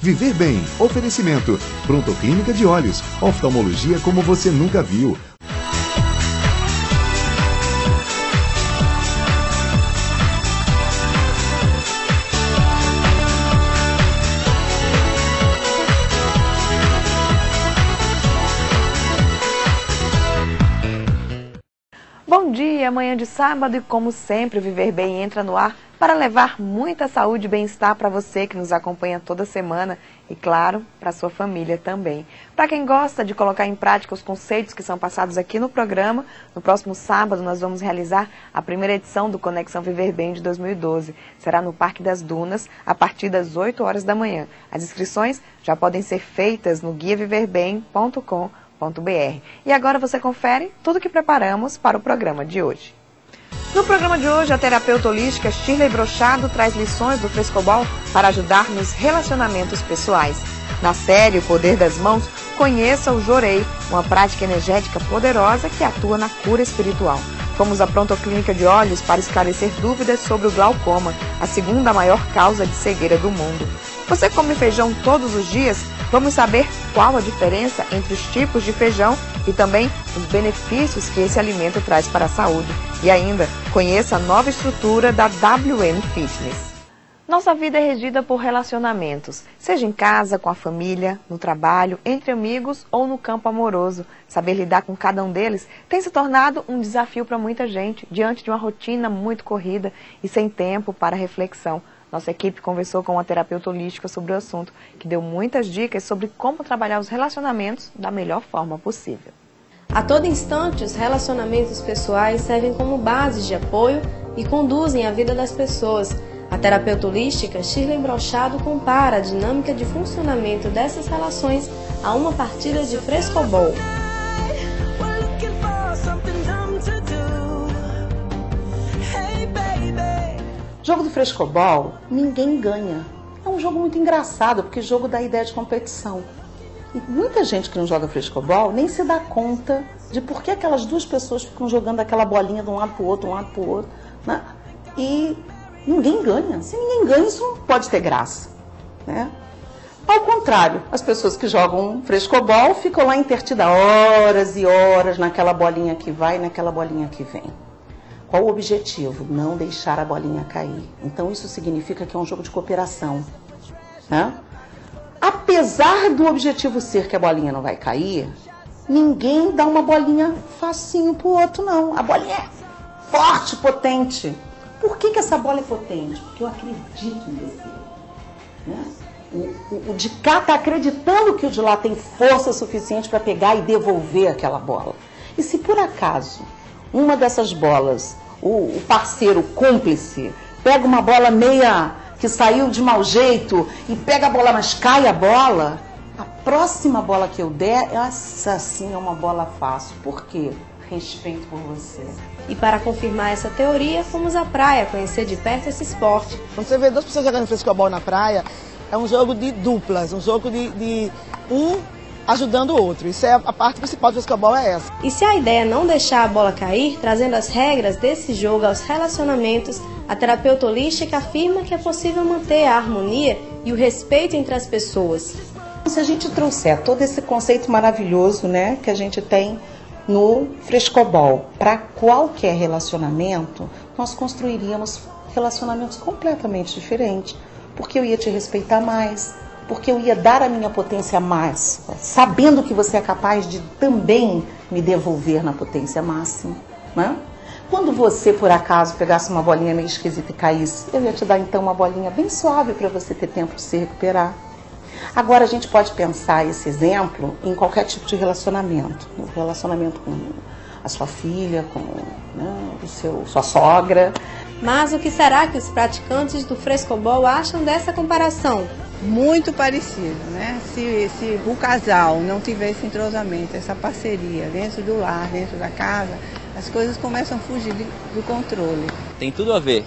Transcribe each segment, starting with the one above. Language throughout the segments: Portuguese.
Viver Bem, oferecimento. Pronto Clínica de Olhos, oftalmologia como você nunca viu. Bom dia, manhã de sábado e como sempre o Viver Bem entra no ar para levar muita saúde e bem-estar para você que nos acompanha toda semana e, claro, para sua família também. Para quem gosta de colocar em prática os conceitos que são passados aqui no programa, no próximo sábado nós vamos realizar a primeira edição do Conexão Viver Bem de 2012. Será no Parque das Dunas, a partir das 8 horas da manhã. As inscrições já podem ser feitas no guiaviverbem.com.br. E agora você confere tudo que preparamos para o programa de hoje. No programa de hoje, a terapeuta holística Shirley Brochado traz lições do frescobol para ajudar nos relacionamentos pessoais. Na série O Poder das Mãos, conheça o Jorei, uma prática energética poderosa que atua na cura espiritual. Fomos à Pronto Clínica de Olhos para esclarecer dúvidas sobre o glaucoma, a segunda maior causa de cegueira do mundo. Você come feijão todos os dias? Vamos saber qual a diferença entre os tipos de feijão e também os benefícios que esse alimento traz para a saúde. E ainda, conheça a nova estrutura da WM Fitness. Nossa vida é regida por relacionamentos, seja em casa, com a família, no trabalho, entre amigos ou no campo amoroso. Saber lidar com cada um deles tem se tornado um desafio para muita gente, diante de uma rotina muito corrida e sem tempo para reflexão. Nossa equipe conversou com uma terapeuta holística sobre o assunto, que deu muitas dicas sobre como trabalhar os relacionamentos da melhor forma possível. A todo instante, os relacionamentos pessoais servem como bases de apoio e conduzem a vida das pessoas. A terapeuta holística Shirley Brochado compara a dinâmica de funcionamento dessas relações a uma partida de frescobol. Jogo do frescobol, ninguém ganha. É um jogo muito engraçado, porque jogo dá ideia de competição. E muita gente que não joga frescobol nem se dá conta de por que aquelas duas pessoas ficam jogando aquela bolinha de um lado para o outro, né? E ninguém ganha. Se ninguém ganha, isso não pode ter graça, né? Ao contrário, as pessoas que jogam frescobol ficam lá intertidas horas e horas naquela bolinha que vai, naquela bolinha que vem. Qual o objetivo? Não deixar a bolinha cair. Então isso significa que é um jogo de cooperação, né? Apesar do objetivo ser que a bolinha não vai cair, ninguém dá uma bolinha facinho pro outro, não. A bolinha é forte, potente. Por que essa bola é potente? Porque eu acredito em você, né? O de cá está acreditando que o de lá tem força suficiente para pegar e devolver aquela bola. E se por acaso uma dessas bolas, o parceiro, o cúmplice, pega uma bola meia que saiu de mau jeito e pega a bola, mas cai a bola, a próxima bola que eu der, essa sim é uma bola fácil. Por quê? Respeito por você. E para confirmar essa teoria, fomos à praia conhecer de perto esse esporte. Quando você vê duas pessoas jogando frescobol na praia, é um jogo de duplas, um jogo de um ajudando o outro. Isso é a parte principal do frescobol, é essa. E se a ideia é não deixar a bola cair, trazendo as regras desse jogo aos relacionamentos, a terapeuta holística afirma que é possível manter a harmonia e o respeito entre as pessoas. Se a gente trouxer todo esse conceito maravilhoso, né, que a gente tem no frescobol para qualquer relacionamento, nós construiríamos relacionamentos completamente diferentes, porque eu ia te respeitar mais, porque eu ia dar a minha potência mais, sabendo que você é capaz de também me devolver na potência máxima, né? Quando você, por acaso, pegasse uma bolinha meio esquisita e caísse, eu ia te dar então uma bolinha bem suave para você ter tempo de se recuperar. Agora a gente pode pensar esse exemplo em qualquer tipo de relacionamento. No relacionamento com a sua filha, com, né, sua sogra. Mas o que será que os praticantes do frescobol acham dessa comparação? Muito parecido, né? Se o casal não tiver esse entrosamento, essa parceria dentro do lar, dentro da casa, as coisas começam a fugir do controle. Tem tudo a ver.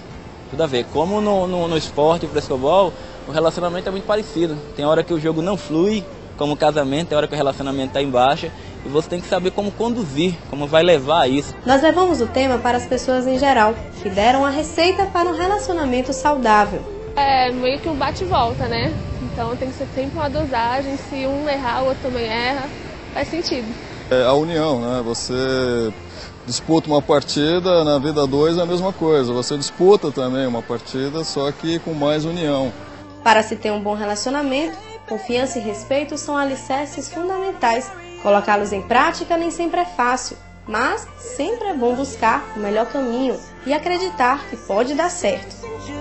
Como no esporte, o frescobol, o relacionamento é muito parecido. Tem hora que o jogo não flui, como o casamento, tem hora que o relacionamento está em baixa, e você tem que saber como conduzir, como vai levar isso. Nós levamos o tema para as pessoas em geral, que deram a receita para um relacionamento saudável. É meio que um bate-volta, né? Então tem que ser sempre uma dosagem, se um errar, o outro também erra, faz sentido. É a união, né? Você disputa uma partida, na vida 2 é a mesma coisa. Você disputa também uma partida, só que com mais união. Para se ter um bom relacionamento, confiança e respeito são alicerces fundamentais. Colocá-los em prática nem sempre é fácil, mas sempre é bom buscar o melhor caminho e acreditar que pode dar certo.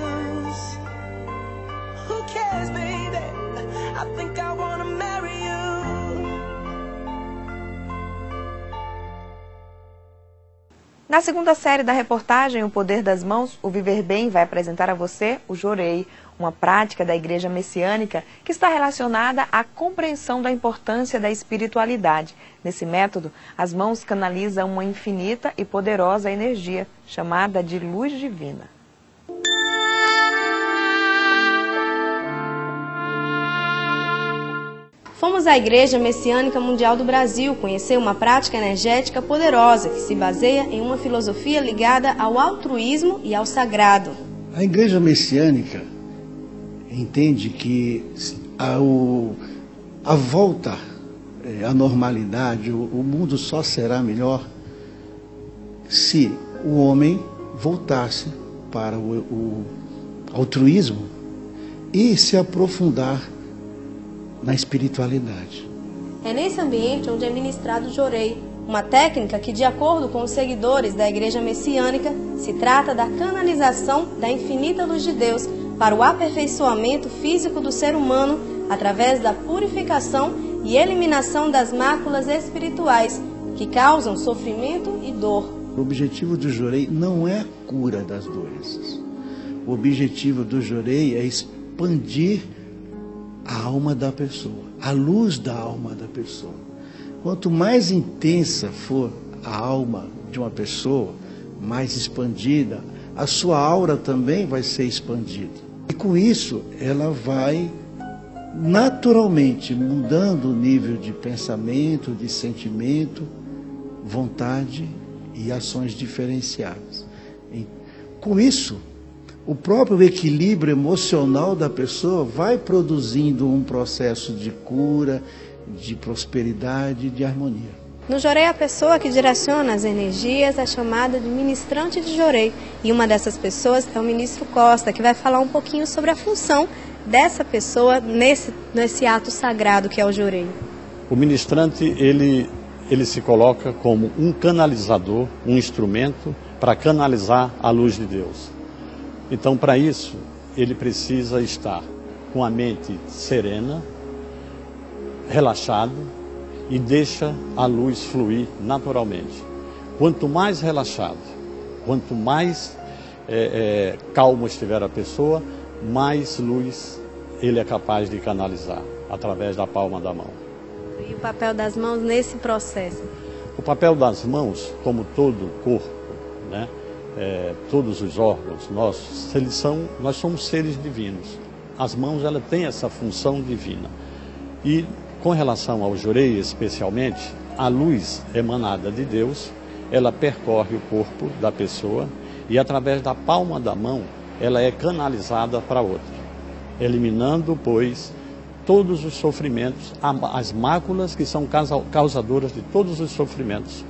Na segunda série da reportagem O Poder das Mãos, o Viver Bem vai apresentar a você o Jorei, uma prática da Igreja Messiânica que está relacionada à compreensão da importância da espiritualidade. Nesse método, as mãos canalizam uma infinita e poderosa energia, chamada de luz divina. Fomos à Igreja Messiânica Mundial do Brasil conhecer uma prática energética poderosa que se baseia em uma filosofia ligada ao altruísmo e ao sagrado. A Igreja Messiânica entende que a volta à normalidade, o mundo só será melhor se o homem voltasse para o altruísmo e se aprofundar na espiritualidade. É nesse ambiente onde é ministrado o Jorei, uma técnica que, de acordo com os seguidores da Igreja Messiânica, se trata da canalização da infinita luz de Deus para o aperfeiçoamento físico do ser humano através da purificação e eliminação das máculas espirituais que causam sofrimento e dor. O objetivo do Jorei não é a cura das doenças. O objetivo do Jorei é expandir a alma da pessoa, a luz da alma da pessoa. Quanto mais intensa for a alma de uma pessoa, mais expandida, a sua aura também vai ser expandida. E com isso, ela vai naturalmente mudando o nível de pensamento, de sentimento, vontade e ações diferenciadas. E, com isso, o próprio equilíbrio emocional da pessoa vai produzindo um processo de cura, de prosperidade, de harmonia. No Jorei, a pessoa que direciona as energias é chamada de ministrante de Jorei. E uma dessas pessoas é o ministro Costa, que vai falar um pouquinho sobre a função dessa pessoa nesse ato sagrado que é o Jorei. O ministrante, ele se coloca como um canalizador, um instrumento para canalizar a luz de Deus. Então, para isso, ele precisa estar com a mente serena, relaxado e deixa a luz fluir naturalmente. Quanto mais relaxado, quanto mais calmo estiver a pessoa, mais luz ele é capaz de canalizar através da palma da mão. E o papel das mãos nesse processo? O papel das mãos, como todo o corpo, né? Todos os órgãos nossos, nós somos seres divinos. As mãos, ela tem essa função divina. E com relação ao Jorei especialmente, a luz emanada de Deus, ela percorre o corpo da pessoa e através da palma da mão, ela é canalizada para outra, eliminando, pois, todos os sofrimentos, as máculas que são causadoras de todos os sofrimentos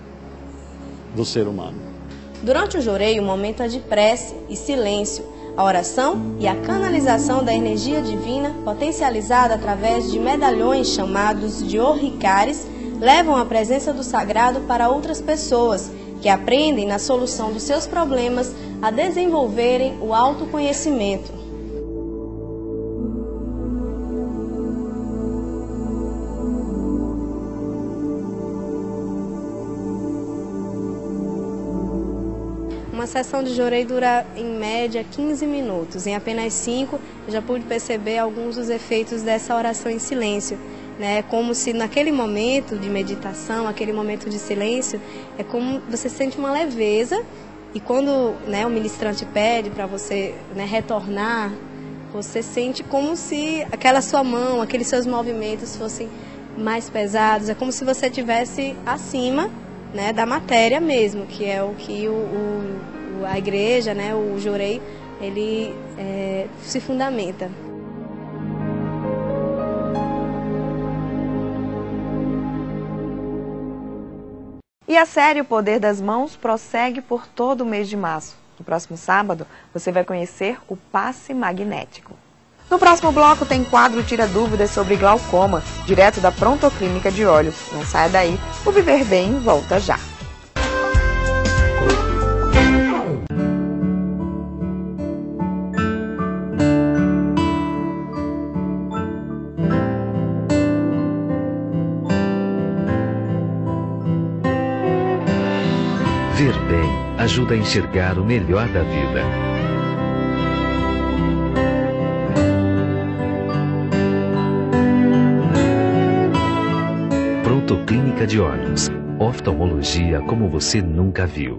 do ser humano. Durante o Jorei, o momento é de prece e silêncio, a oração e a canalização da energia divina, potencializada através de medalhões chamados de orricares, levam a presença do sagrado para outras pessoas, que aprendem na solução dos seus problemas a desenvolverem o autoconhecimento. Uma sessão de Jorei dura, em média, 15 minutos. Em apenas 5, eu já pude perceber alguns dos efeitos dessa oração em silêncio. É como se naquele momento de meditação, aquele momento de silêncio, é como você sente uma leveza. E quando o ministrante pede para você retornar, você sente como se aquela sua mão, aqueles seus movimentos fossem mais pesados. É como se você estivesse acima da matéria mesmo, que é o que a igreja, o Jorei, ele se fundamenta. E a série O Poder das Mãos prossegue por todo o mês de março. No próximo sábado, você vai conhecer o passe magnético. No próximo bloco tem quadro Tira Dúvidas sobre glaucoma, direto da Prontoclínica de Olhos. Não saia daí, o Viver Bem volta já. Ver bem ajuda a enxergar o melhor da vida. Prontoclínica de Olhos. Oftalmologia como você nunca viu.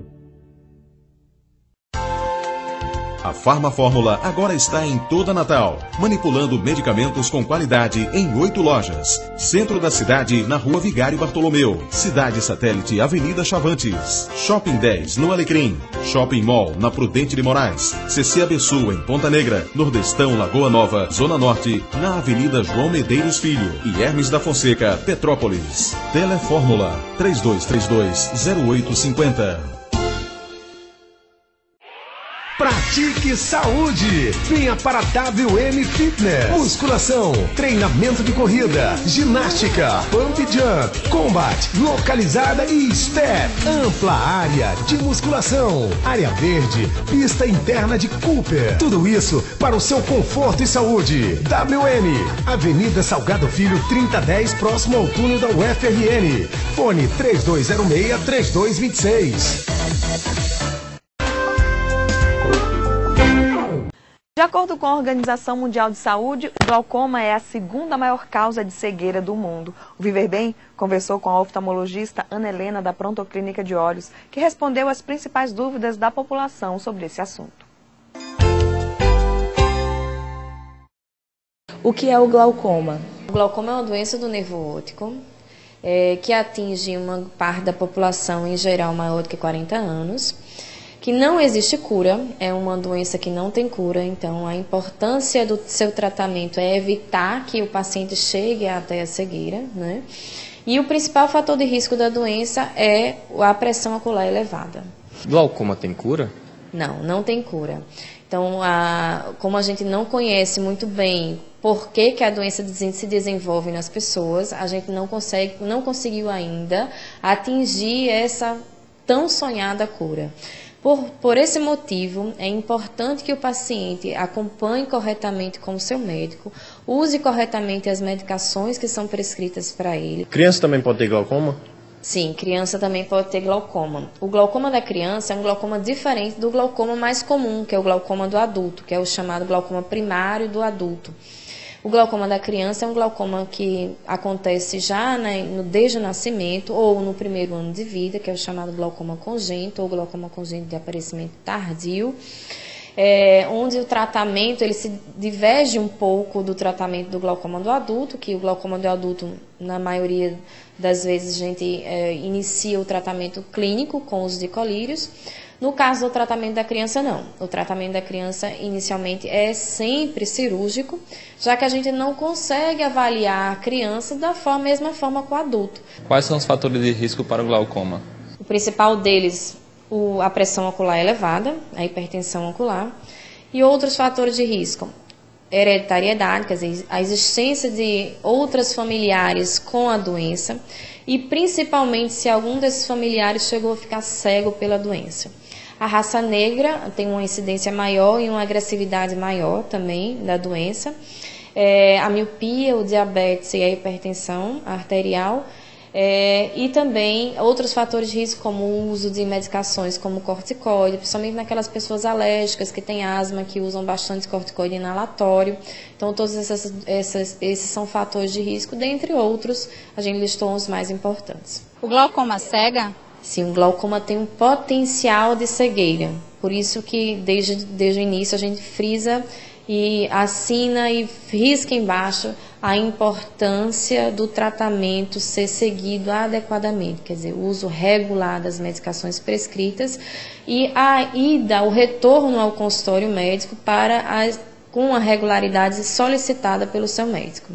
A Farmafórmula agora está em toda Natal, manipulando medicamentos com qualidade em 8 lojas. Centro da cidade, na Rua Vigário Bartolomeu. Cidade Satélite, Avenida Chavantes. Shopping 10, no Alecrim. Shopping Mall, na Prudente de Moraes. CC Abessu, em Ponta Negra. Nordestão, Lagoa Nova, Zona Norte, na Avenida João Medeiros Filho. E Hermes da Fonseca, Petrópolis. Telefórmula 3232-0850. Pratique saúde. Venha para WM Fitness. Musculação, treinamento de corrida, ginástica, pump jump, combat, localizada e step. Ampla área de musculação, área verde, pista interna de Cooper. Tudo isso para o seu conforto e saúde. WM, Avenida Salgado Filho 3010, próximo ao túnel da UFRN. Fone 3206-3226. De acordo com a Organização Mundial de Saúde, o glaucoma é a segunda maior causa de cegueira do mundo. O Viver Bem conversou com a oftalmologista Ana Helena da Prontoclínica de Olhos, que respondeu as principais dúvidas da população sobre esse assunto. O que é o glaucoma? O glaucoma é uma doença do nervo óptico que atinge uma parte da população, em geral, maior do que 40 anos. Que não existe cura, é uma doença que não tem cura, então a importância do seu tratamento é evitar que o paciente chegue até a cegueira, né? E o principal fator de risco da doença é a pressão ocular elevada. Glaucoma tem cura? Não, não tem cura. Então, como a gente não conhece muito bem por que a doença se desenvolve nas pessoas, a gente não conseguiu ainda atingir essa tão sonhada cura. Por esse motivo, é importante que o paciente acompanhe corretamente com o seu médico, use corretamente as medicações que são prescritas para ele. Criança também pode ter glaucoma? Sim, criança também pode ter glaucoma. O glaucoma da criança é um glaucoma diferente do glaucoma mais comum, que é o glaucoma do adulto, que é o chamado glaucoma primário do adulto. O glaucoma da criança é um glaucoma que acontece já desde o nascimento ou no primeiro ano de vida, que é o chamado glaucoma congênito ou glaucoma congênito de aparecimento tardio, onde o tratamento ele se diverge um pouco do tratamento do glaucoma do adulto, que o glaucoma do adulto, na maioria das vezes, a gente inicia o tratamento clínico com uso de colírios. No caso do tratamento da criança, não. O tratamento da criança, inicialmente, é sempre cirúrgico, já que a gente não consegue avaliar a criança da mesma forma que o adulto. Quais são os fatores de risco para o glaucoma? O principal deles, a pressão ocular elevada, a hipertensão ocular, e outros fatores de risco. Hereditariedade, quer dizer, a existência de outras familiares com a doença, e principalmente se algum desses familiares chegou a ficar cego pela doença. A raça negra tem uma incidência maior e uma agressividade maior também da doença. A miopia, o diabetes e a hipertensão arterial. E também outros fatores de risco, como o uso de medicações como corticoide, principalmente naquelas pessoas alérgicas que têm asma, que usam bastante corticoide inalatório. Então, todos esses são fatores de risco, dentre outros, a gente listou os mais importantes. O glaucoma cega? Sim, o glaucoma tem um potencial de cegueira, por isso que desde o início a gente frisa e assina e risca embaixo a importância do tratamento ser seguido adequadamente, quer dizer, o uso regular das medicações prescritas e o retorno ao consultório médico com a regularidade solicitada pelo seu médico.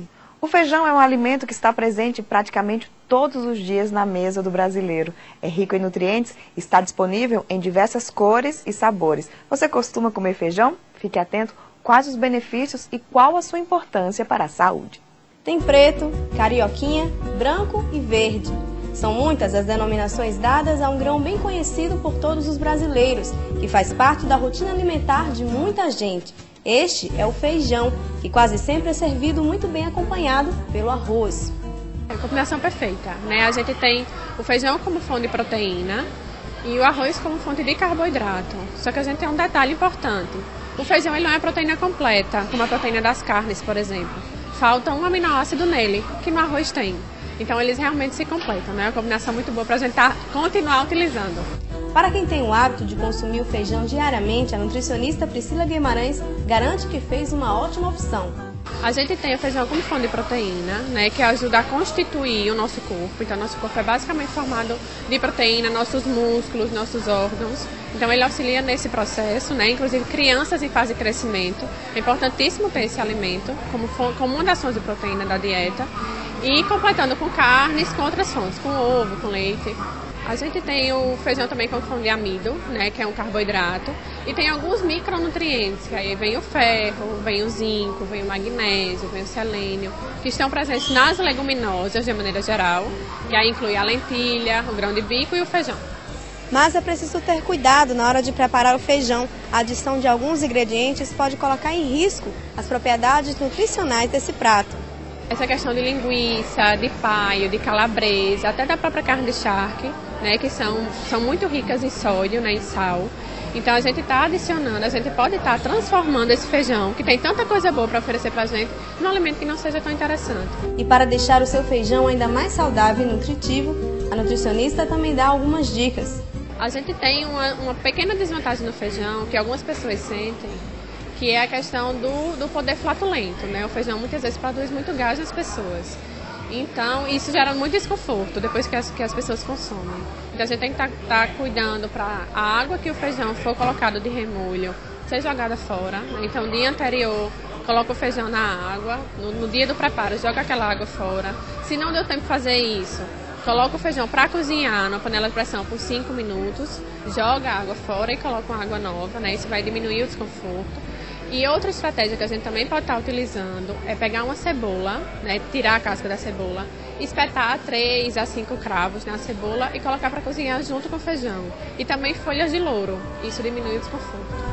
O feijão é um alimento que está presente praticamente todos os dias na mesa do brasileiro. É rico em nutrientes, está disponível em diversas cores e sabores. Você costuma comer feijão? Fique atento quais os benefícios e qual a sua importância para a saúde. Tem preto, carioquinha, branco e verde. São muitas as denominações dadas a um grão bem conhecido por todos os brasileiros, que faz parte da rotina alimentar de muita gente. Este é o feijão, que quase sempre é servido muito bem acompanhado pelo arroz. É a combinação perfeita, né? A gente tem o feijão como fonte de proteína e o arroz como fonte de carboidrato. Só que a gente tem um detalhe importante. O feijão ele não é proteína completa, como a proteína das carnes, por exemplo. Falta um aminoácido nele, que no arroz tem. Então eles realmente se completam, né? É uma combinação muito boa para a gente continuar utilizando. Para quem tem o hábito de consumir o feijão diariamente, a nutricionista Priscila Guimarães garante que fez uma ótima opção. A gente tem o feijão como fonte de proteína, né, que ajuda a constituir o nosso corpo. Então, nosso corpo é basicamente formado de proteína, nossos músculos, nossos órgãos. Então, ele auxilia nesse processo, né, inclusive crianças em fase de crescimento. É importantíssimo ter esse alimento como uma das fontes de proteína da dieta. E completando com carnes, com outras fontes, com ovo, com leite. A gente tem o feijão também com fonte de amido, né, que é um carboidrato, e tem alguns micronutrientes, que aí vem o ferro, vem o zinco, vem o magnésio, vem o selênio, que estão presentes nas leguminosas de maneira geral, e aí inclui a lentilha, o grão de bico e o feijão. Mas é preciso ter cuidado na hora de preparar o feijão. A adição de alguns ingredientes pode colocar em risco as propriedades nutricionais desse prato. Essa questão de linguiça, de paio, de calabresa, até da própria carne de charque, né, que são muito ricas em sódio, né, em sal. Então a gente está adicionando, a gente pode estar transformando esse feijão, que tem tanta coisa boa para oferecer para a gente, num alimento que não seja tão interessante. E para deixar o seu feijão ainda mais saudável e nutritivo, a nutricionista também dá algumas dicas. A gente tem uma pequena desvantagem no feijão, que algumas pessoas sentem, que é a questão do poder flatulento, né? O feijão muitas vezes produz muito gás nas pessoas. Então, isso gera muito desconforto depois que as pessoas consomem. Então, a gente tem que estar cuidando para a água que o feijão for colocado de remolho ser jogada fora. Né? Então, no dia anterior, coloca o feijão na água. No dia do preparo, joga aquela água fora. Se não deu tempo de fazer isso, coloca o feijão para cozinhar na panela de pressão por 5 minutos, joga a água fora e coloca uma água nova, né? Isso vai diminuir o desconforto. E outra estratégia que a gente também pode estar utilizando é pegar uma cebola, né, tirar a casca da cebola, espetar 3 a 5 cravos na cebola e colocar para cozinhar junto com o feijão. E também folhas de louro, isso diminui o desconforto.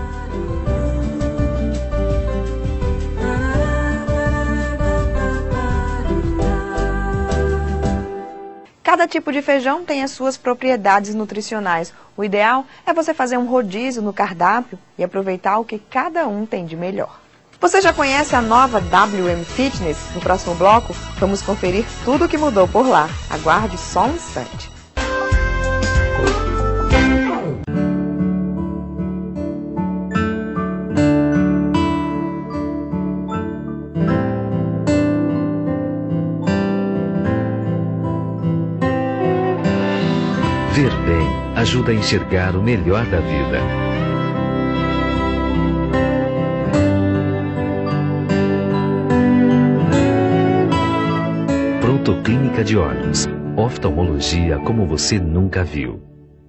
Cada tipo de feijão tem as suas propriedades nutricionais. O ideal é você fazer um rodízio no cardápio e aproveitar o que cada um tem de melhor. Você já conhece a nova WM Fitness? No próximo bloco, vamos conferir tudo o que mudou por lá. Aguarde só um instante. Ver bem ajuda a enxergar o melhor da vida. Prontoclínica de Olhos. Oftalmologia como você nunca viu.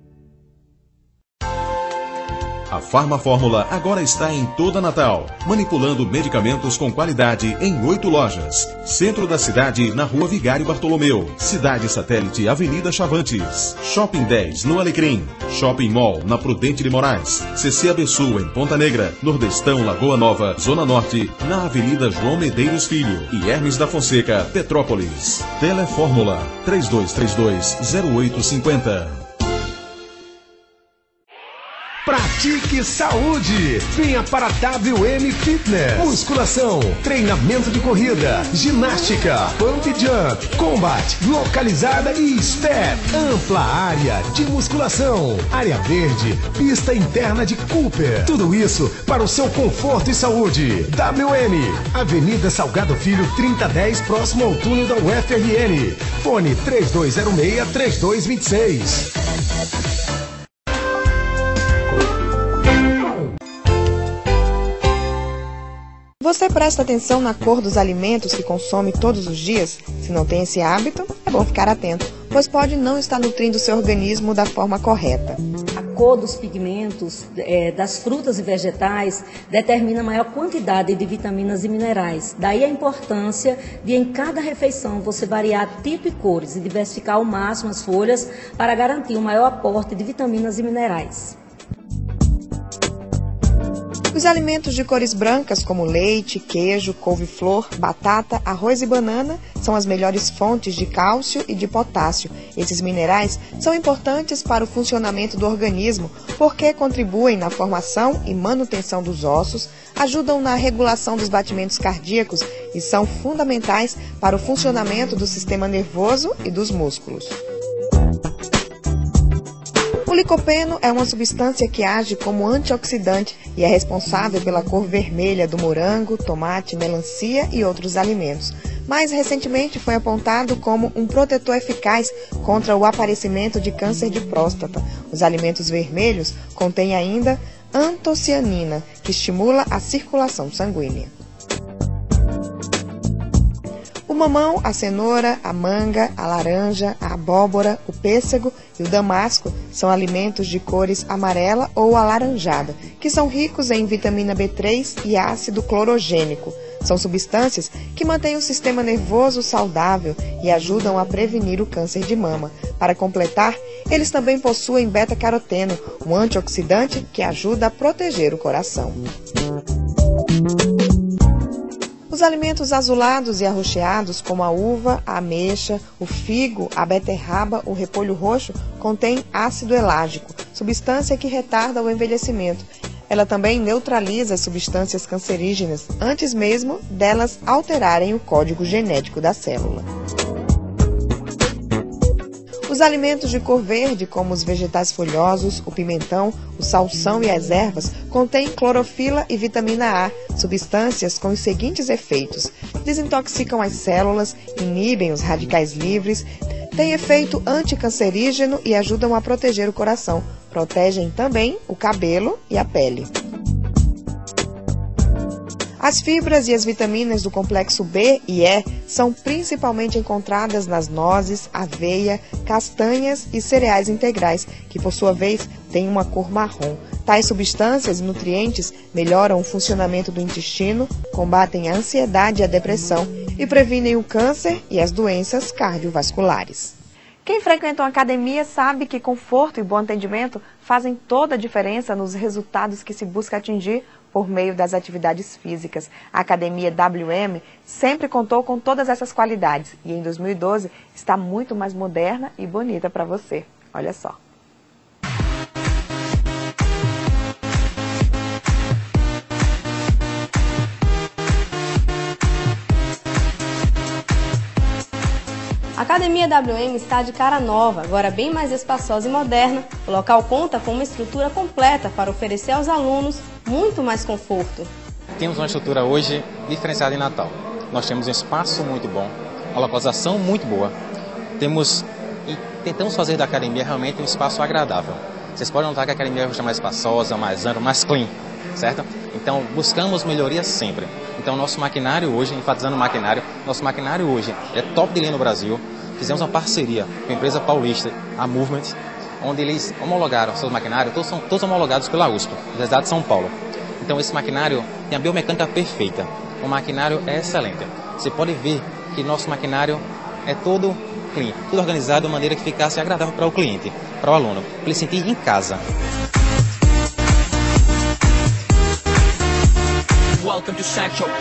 A Farmafórmula agora está em toda Natal, manipulando medicamentos com qualidade em 8 lojas. Centro da cidade, na Rua Vigário Bartolomeu. Cidade Satélite, Avenida Chavantes. Shopping 10, no Alecrim. Shopping Mall, na Prudente de Moraes. CC Abessu, em Ponta Negra. Nordestão, Lagoa Nova, Zona Norte, na Avenida João Medeiros Filho. E Hermes da Fonseca, Petrópolis. Telefórmula 3232-0850. Pratique saúde. Venha para a WM Fitness. Musculação, treinamento de corrida, ginástica, pump jump, combat, localizada e step. Ampla área de musculação. Área verde, pista interna de Cooper. Tudo isso para o seu conforto e saúde. WM, Avenida Salgado Filho 3010, próximo ao túnel da UFRN. Fone 3206-3226. Você presta atenção na cor dos alimentos que consome todos os dias? Se não tem esse hábito, é bom ficar atento, pois pode não estar nutrindo seu organismo da forma correta. A cor dos pigmentos das frutas e vegetais determina a maior quantidade de vitaminas e minerais. Daí a importância de, em cada refeição, você variar tipo e cores e diversificar ao máximo as folhas para garantir um maior aporte de vitaminas e minerais. Os alimentos de cores brancas, como leite, queijo, couve-flor, batata, arroz e banana, são as melhores fontes de cálcio e de potássio. Esses minerais são importantes para o funcionamento do organismo, porque contribuem na formação e manutenção dos ossos, ajudam na regulação dos batimentos cardíacos e são fundamentais para o funcionamento do sistema nervoso e dos músculos. O licopeno é uma substância que age como antioxidante e é responsável pela cor vermelha do morango, tomate, melancia e outros alimentos. Mais recentemente foi apontado como um protetor eficaz contra o aparecimento de câncer de próstata. Os alimentos vermelhos contêm ainda antocianina, que estimula a circulação sanguínea. O mamão, a cenoura, a manga, a laranja, a abóbora, o pêssego e o damasco são alimentos de cores amarela ou alaranjada, que são ricos em vitamina B3 e ácido clorogênico. São substâncias que mantêm o sistema nervoso saudável e ajudam a prevenir o câncer de mama. Para completar, eles também possuem beta-caroteno, um antioxidante que ajuda a proteger o coração. Os alimentos azulados e arroxeados, como a uva, a ameixa, o figo, a beterraba, o repolho roxo, contêm ácido elágico, substância que retarda o envelhecimento. Ela também neutraliza as substâncias cancerígenas antes mesmo delas alterarem o código genético da célula. Os alimentos de cor verde, como os vegetais folhosos, o pimentão, o salsão e as ervas, contêm clorofila e vitamina A, substâncias com os seguintes efeitos: desintoxicam as células, inibem os radicais livres, têm efeito anticancerígeno e ajudam a proteger o coração. Protegem também o cabelo e a pele. As fibras e as vitaminas do complexo B e E são principalmente encontradas nas nozes, aveia, castanhas e cereais integrais, que por sua vez têm uma cor marrom. Tais substâncias e nutrientes melhoram o funcionamento do intestino, combatem a ansiedade e a depressão e previnem o câncer e as doenças cardiovasculares. Quem frequenta uma academia sabe que conforto e bom atendimento fazem toda a diferença nos resultados que se busca atingir por meio das atividades físicas. A Academia WM sempre contou com todas essas qualidades e em 2012 está muito mais moderna e bonita para você. Olha só. A Academia WM está de cara nova, agora bem mais espaçosa e moderna. O local conta com uma estrutura completa para oferecer aos alunos muito mais conforto. Temos uma estrutura hoje diferenciada em Natal. Nós temos um espaço muito bom, uma localização muito boa. Tentamos fazer da academia realmente um espaço agradável. Vocês podem notar que a academia hoje é mais espaçosa, mais ampla, mais clean, certo? Então buscamos melhorias sempre. Então nosso maquinário hoje, enfatizando o maquinário, nosso maquinário hoje é top de linha no Brasil. Fizemos uma parceria com a empresa paulista, a Movement, onde eles homologaram seus maquinários, todos são todos homologados pela USP, Universidade de São Paulo. Então esse maquinário tem a biomecânica perfeita, o maquinário é excelente. Você pode ver que nosso maquinário é todo clean, tudo organizado de maneira que ficasse agradável para o cliente, para o aluno, para ele sentir em casa. Welcome to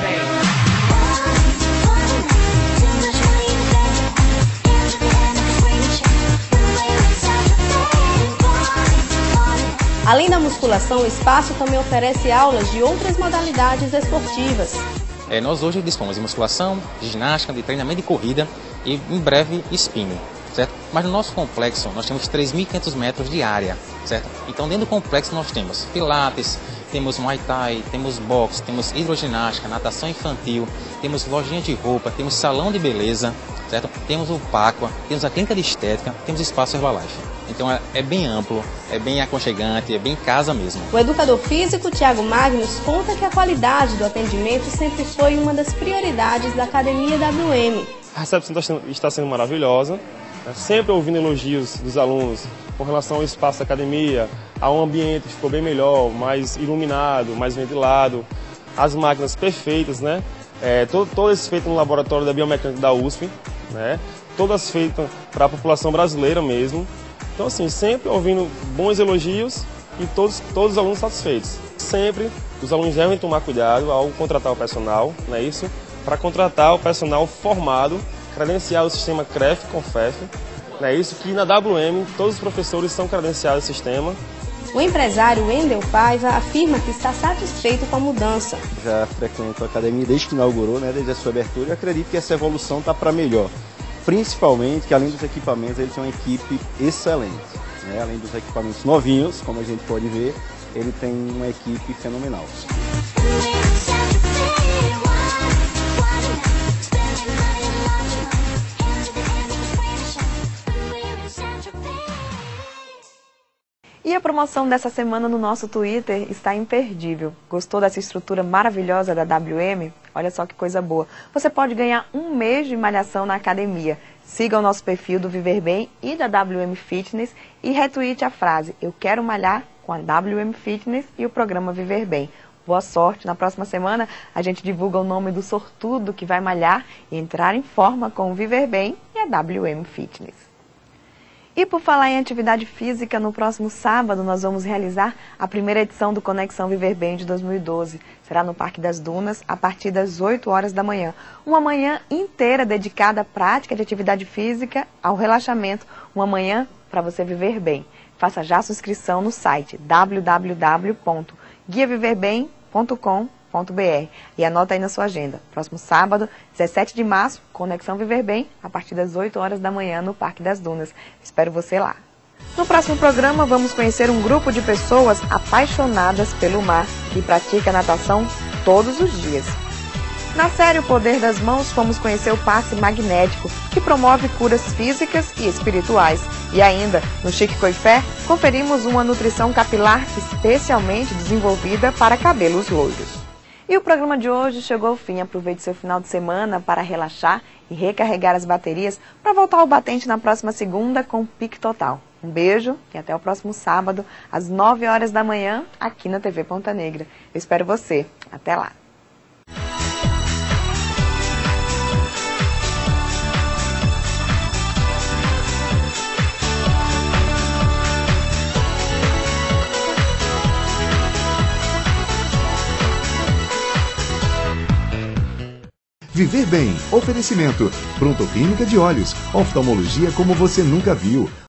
Além da musculação, o espaço também oferece aulas de outras modalidades esportivas. Nós hoje dispomos de musculação, de ginástica, de treinamento de corrida e em breve spinning, certo? Mas no nosso complexo nós temos 3.500 metros de área, certo? Então dentro do complexo nós temos pilates, temos muay thai, temos boxe, temos hidroginástica, natação infantil, temos lojinha de roupa, temos salão de beleza, certo? Temos o Pacua, temos a clínica de estética, temos espaço Herbalife. Então é bem amplo, é bem aconchegante, é bem casa mesmo. O educador físico Thiago Magnus conta que a qualidade do atendimento sempre foi uma das prioridades da Academia WM. A recepção está sendo maravilhosa, sempre ouvindo elogios dos alunos com relação ao espaço da academia, ao ambiente que ficou bem melhor, mais iluminado, mais ventilado, as máquinas perfeitas, né? Todas feitas no laboratório da biomecânica da USP, né? Todas feitas para a população brasileira mesmo. Então, assim, sempre ouvindo bons elogios e todos os alunos satisfeitos. Sempre os alunos devem tomar cuidado ao contratar o personal, não é isso? Para contratar o personal formado, credenciado no sistema CREF-CONFEF, não é isso? Que na WM todos os professores são credenciados no sistema. O empresário Wendel Paiva afirma que está satisfeito com a mudança. Já frequento a academia desde que inaugurou, né, desde a sua abertura, e acredito que essa evolução está para melhor. Principalmente que, além dos equipamentos, ele tem uma equipe excelente, né? Além dos equipamentos novinhos, como a gente pode ver, ele tem uma equipe fenomenal. E a promoção dessa semana no nosso Twitter está imperdível. Gostou dessa estrutura maravilhosa da WM? Olha só que coisa boa. Você pode ganhar um mês de malhação na academia. Siga o nosso perfil do Viver Bem e da WM Fitness e retweete a frase "Eu quero malhar" com a WM Fitness e o programa Viver Bem. Boa sorte! Na próxima semana a gente divulga o nome do sortudo que vai malhar e entrar em forma com o Viver Bem e a WM Fitness. E por falar em atividade física, no próximo sábado nós vamos realizar a primeira edição do Conexão Viver Bem de 2012. Será no Parque das Dunas, a partir das 8 horas da manhã. Uma manhã inteira dedicada à prática de atividade física, ao relaxamento. Uma manhã para você viver bem. Faça já sua inscrição no site www.guiaviverbem.com.br e anota aí na sua agenda. Próximo sábado, 17 de março, Conexão Viver Bem, a partir das 8 horas da manhã no Parque das Dunas. Espero você lá. No próximo programa, vamos conhecer um grupo de pessoas apaixonadas pelo mar, que pratica natação todos os dias. Na série O Poder das Mãos, fomos conhecer o passe magnético, que promove curas físicas e espirituais. E ainda, no Chique Coifé, conferimos uma nutrição capilar especialmente desenvolvida para cabelos loiros. E o programa de hoje chegou ao fim. Aproveite seu final de semana para relaxar e recarregar as baterias para voltar ao batente na próxima segunda com Pique Total. Um beijo e até o próximo sábado, às 9 horas da manhã, aqui na TV Ponta Negra. Eu espero você. Até lá! Viver Bem. Oferecimento. Pronto Clínica de Olhos. Oftalmologia como você nunca viu.